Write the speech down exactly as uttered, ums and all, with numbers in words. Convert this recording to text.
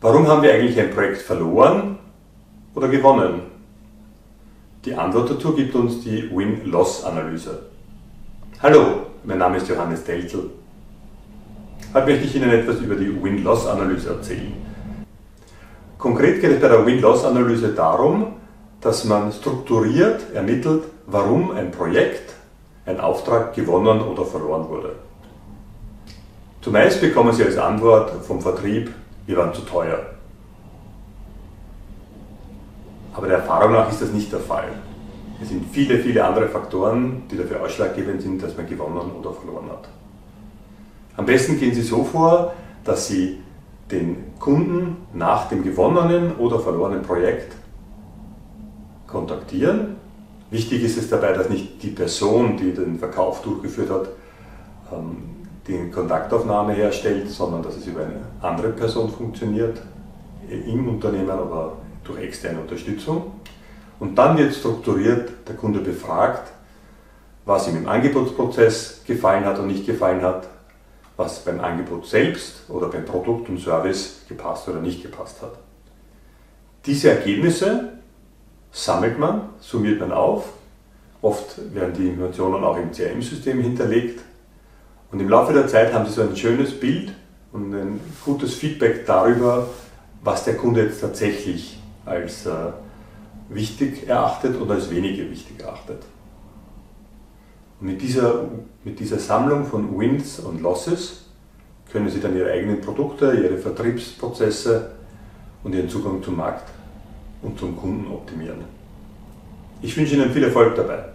Warum haben wir eigentlich ein Projekt verloren oder gewonnen? Die Antwort dazu gibt uns die Win-Loss-Analyse. Hallo, mein Name ist Johannes Deltl. Heute möchte ich Ihnen etwas über die Win-Loss-Analyse erzählen. Konkret geht es bei der Win-Loss-Analyse darum, dass man strukturiert ermittelt, warum ein Projekt, ein Auftrag gewonnen oder verloren wurde. Zumeist bekommen Sie als Antwort vom Vertrieb, wir waren zu teuer. Aber der Erfahrung nach ist das nicht der Fall. Es sind viele, viele andere Faktoren, die dafür ausschlaggebend sind, dass man gewonnen oder verloren hat. Am besten gehen Sie so vor, dass Sie den Kunden nach dem gewonnenen oder verlorenen Projekt kontaktieren. Wichtig ist es dabei, dass nicht die Person, die den Verkauf durchgeführt hat, die Kontaktaufnahme herstellt, sondern dass es über eine andere Person funktioniert, im Unternehmen oder durch externe Unterstützung. Und dann wird strukturiert der Kunde befragt, was ihm im Angebotsprozess gefallen hat und nicht gefallen hat, was beim Angebot selbst oder beim Produkt und Service gepasst oder nicht gepasst hat. Diese Ergebnisse sammelt man, summiert man auf. Oft werden die Informationen auch im C R M-System hinterlegt. Und im Laufe der Zeit haben Sie so ein schönes Bild und ein gutes Feedback darüber, was der Kunde jetzt tatsächlich als äh, wichtig erachtet oder als weniger wichtig erachtet. Und mit dieser, mit dieser Sammlung von Wins und Losses können Sie dann Ihre eigenen Produkte, Ihre Vertriebsprozesse und Ihren Zugang zum Markt und zum Kunden optimieren. Ich wünsche Ihnen viel Erfolg dabei.